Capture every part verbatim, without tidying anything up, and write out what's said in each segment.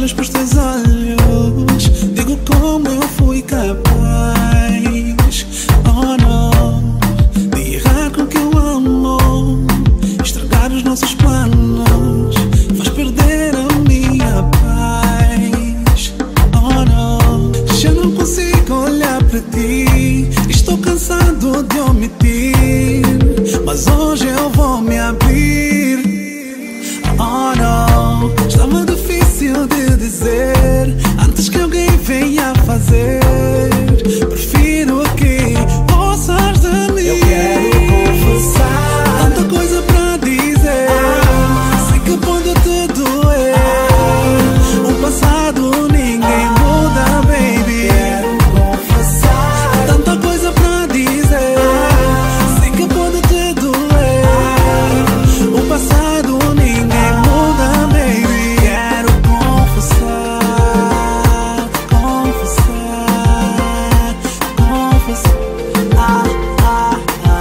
olhos pros teus olhos, digo como eu fui capaz, oh não, de errar com que eu amo, estragar os nossos planos, faz perder a minha paz, oh não. Já não consigo olhar para ti, estou cansado de omitir, mas hoje eu vou me abrir, oh não. Estava difícil de dizer antes que alguém venha fazer. Prefiro que possas de mim. Eu quero confessar tanta coisa para dizer, sei que pode te doer. O passado ninguém muda, baby. Quero confessar Tanta coisa para dizer, sei que pode te doer. O passado ninguém muda, baby. Quero confessar, confessar, confessar. Ah, ah,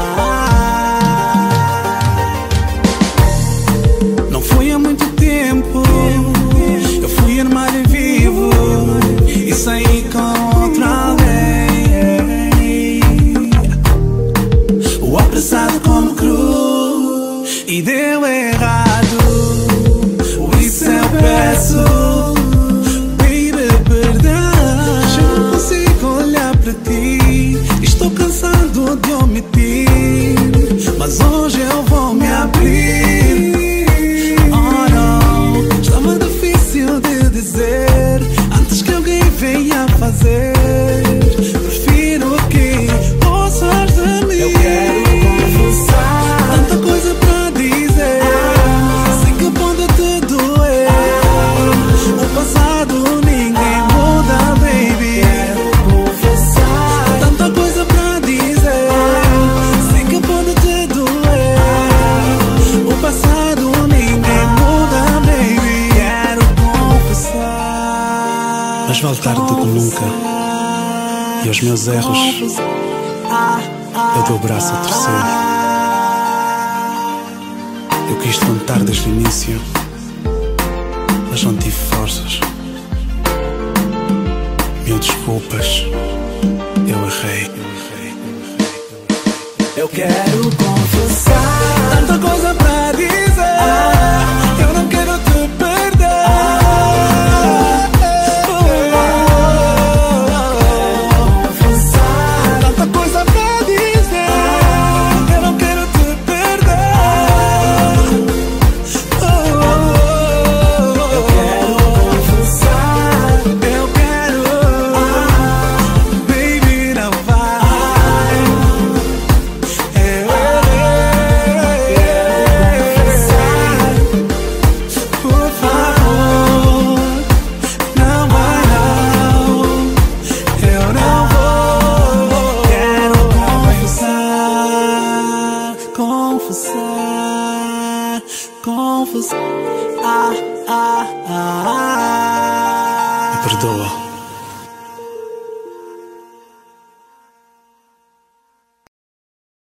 ah. Não foi há muito tempo, eu fui armário vivo e saí com outra alguém. O apressado como cru e deu errado. Por isso eu peço, baby, perdão. Já não consigo olhar para ti, estou cansado de omitir, mas hoje eu vou me abrir, oh não. Estava difícil de dizer antes que alguém venha fazer. Prefiro que possas de mim. Eu quero confessar Tanta coisa para dizer, sei que pode te doer. O passado ninguém muda, baby. Quero confessar Tanta coisa para dizer, sei que pode te doer. O passado ninguém muda, baby. Quero confessar, Mas vale tarde do que nunca, e aos meus erros eu dou o braço a torcer. Eu quis te contar desde o início, mas não tive forças. Mil desculpas, eu errei. Eu quero confessar tanta coisa pra dizer, eu não quero te perder. confessar Tanta coisa pra dizer, eu não quero te perder. Eu quero confessar Eu quero, baby, não vai. Eu confessar por favor, não vai não, eu não vou. Quero confessar, confessar, confessar. Ah, ah, ah. Me perdoa.